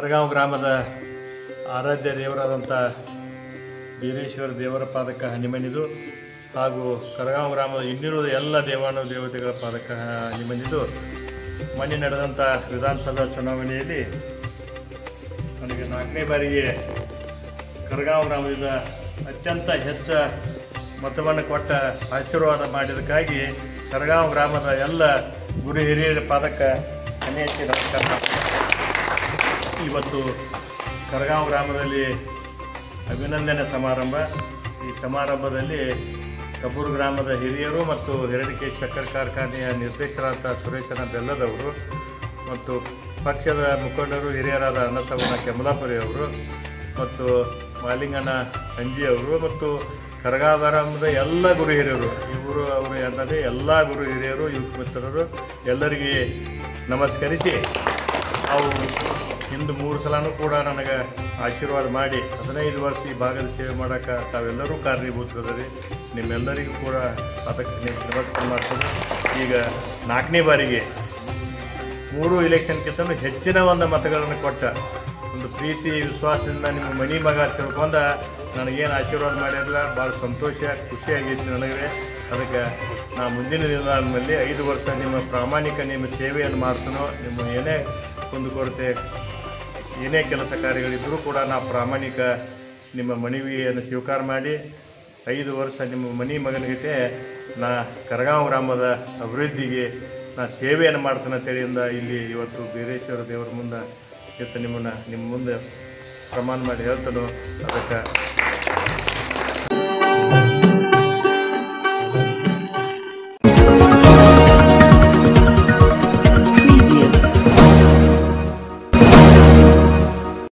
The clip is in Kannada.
ಕರಗಾಂವ್ ಗ್ರಾಮದ ಆರಾಧ್ಯ ದೇವರಾದಂಥ ಬೀರೇಶ್ವರ ದೇವರ ಪಾದಕ್ಕೆ ಹನಿಮನಿದು ಹಾಗೂ ಕರಗಾಂವ್ ಗ್ರಾಮದ ಇನ್ನಿರುವ ಎಲ್ಲ ದೇವಾನು ದೇವತೆಗಳ ಪಾದಕ್ಕೆ ಹನಿಮನಿದು ಮೊನ್ನೆ ನಡೆದಂಥ ವಿಧಾನಸಭಾ ಚುನಾವಣೆಯಲ್ಲಿ ನನಗೆ 4ನೇ ಬಾರಿಗೆ ಕರಗಾಂವ್ ಗ್ರಾಮದಿಂದ ಅತ್ಯಂತ ಹೆಚ್ಚು ಮತವನ್ನು ಕೊಟ್ಟ ಆಶೀರ್ವಾದ ಮಾಡಿದ್ದಕ್ಕಾಗಿ ಕರಗಾಂವ್ ಗ್ರಾಮದ ಎಲ್ಲ ಗುರು ಹಿರಿಯರ ಪಾದಕ್ಕೆ ಹನಿ ಹಚ್ಚಿ ನಮಸ್ಕಾರ. ಇವತ್ತು ಕರಗಾಂವ್ ಗ್ರಾಮದಲ್ಲಿ ಅಭಿನಂದನೆ ಸಮಾರಂಭ. ಈ ಸಮಾರಂಭದಲ್ಲಿ ಕಬ್ಬೂರು ಗ್ರಾಮದ ಹಿರಿಯರು ಮತ್ತು ಹಿರಡಿಕೆ ಸಕ್ಕರೆ ಕಾರ್ಖಾನೆಯ ನಿರ್ದೇಶಕರಾದ ಸುರೇಶನ ಬೆಲ್ಲದವರು ಮತ್ತು ಪಕ್ಷದ ಮುಖಂಡರು ಹಿರಿಯರಾದ ಅನ್ನಸವನ ಕೆಮಲಾಪುರಿ ಅವರು ಮತ್ತು ಮಾಲಿಂಗನ ಅಂಜಿಯವರು ಮತ್ತು ಕರಗಾಂವ್ ಗ್ರಾಮದ ಎಲ್ಲ ಗುರು ಹಿರಿಯರು ಅವರು ಎಂದರೆ ಎಲ್ಲ ಗುರು ಹಿರಿಯರು ಯುವಕ ಮಿತ್ರರು ಎಲ್ಲರಿಗೆ ನಮಸ್ಕರಿಸಿ ಅವು ಹಿಂದೆ 3 ಸಲನೂ ಕೂಡ ನನಗೆ ಆಶೀರ್ವಾದ ಮಾಡಿ 15 ವರ್ಷ ಈ ಭಾಗದ ಸೇವೆ ಮಾಡೋಕ್ಕೆ ತಾವೆಲ್ಲರೂ ಕಾರಣೀಭೂತರಿ. ನಿಮ್ಮೆಲ್ಲರಿಗೂ ಕೂಡ ಅದಕ್ಕೆ ನಮಸ್ಕಾರ ಮಾಡ್ತೀನಿ. ಈಗ 4ನೇ ಬಾರಿಗೆ 3 ಇಲೆಕ್ಷನ್ಗಿಂತ ಹೆಚ್ಚಿನ ಒಂದು ಮತಗಳನ್ನು ಕೊಟ್ಟ ಒಂದು ಪ್ರೀತಿ ವಿಶ್ವಾಸದಿಂದ ನಿಮ್ಮ ಮನೆ ಮಗ ತಿಳ್ಕೊಂಡ ನನಗೇನು ಆಶೀರ್ವಾದ ಮಾಡಿರಲ್ಲ, ಭಾಳ ಸಂತೋಷ ಖುಷಿಯಾಗೈತಿ ನನಗೆ. ಅದಕ್ಕೆ ನಾ ಮುಂದಿನ ದಿನದಲ್ಲಿ 5 ವರ್ಷ ನಿಮ್ಮ ಪ್ರಾಮಾಣಿಕ ನಿಮ್ಮ ಸೇವೆಯನ್ನು ಮಾಡ್ತೀನೋ, ನಿಮ್ಮ ಏನೇ ಕುಂದುಕೊರತೆ ಏನೇ ಕೆಲಸ ಕಾರ್ಯಗಳಿದ್ದರೂ ಕೂಡ ನಾ ಪ್ರಾಮಾಣಿಕ ನಿಮ್ಮ ಮನವಿಯನ್ನು ಸ್ವೀಕಾರ ಮಾಡಿ 5 ವರ್ಷ ನಿಮ್ಮ ಮನೆ ಮಗನಿಗೆ ನಾ ಕರಗಾಂವ್ ಗ್ರಾಮದ ಅಭಿವೃದ್ಧಿಗೆ ನಾ ಸೇವೆಯನ್ನು ಮಾಡ್ತೇನೆ ಅಂತೇಳಿಯಿಂದ ಇಲ್ಲಿ ಇವತ್ತು ಬೀರೇಶ್ವರ ದೇವರ ಮುಂದೆ ನಿಮ್ಮ ಮುಂದೆ ಪ್ರಮಾಣ ಮಾಡಿ ಹೇಳ್ತಾನೋ. ಅದಕ್ಕೆ